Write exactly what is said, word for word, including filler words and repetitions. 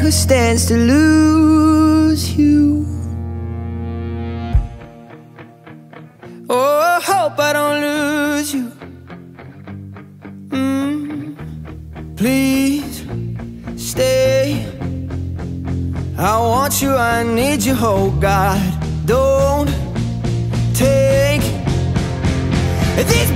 who stands to lose you. Oh, I hope I don't lose you. mm. Please stay. I want you, I need you, oh God. Don't take these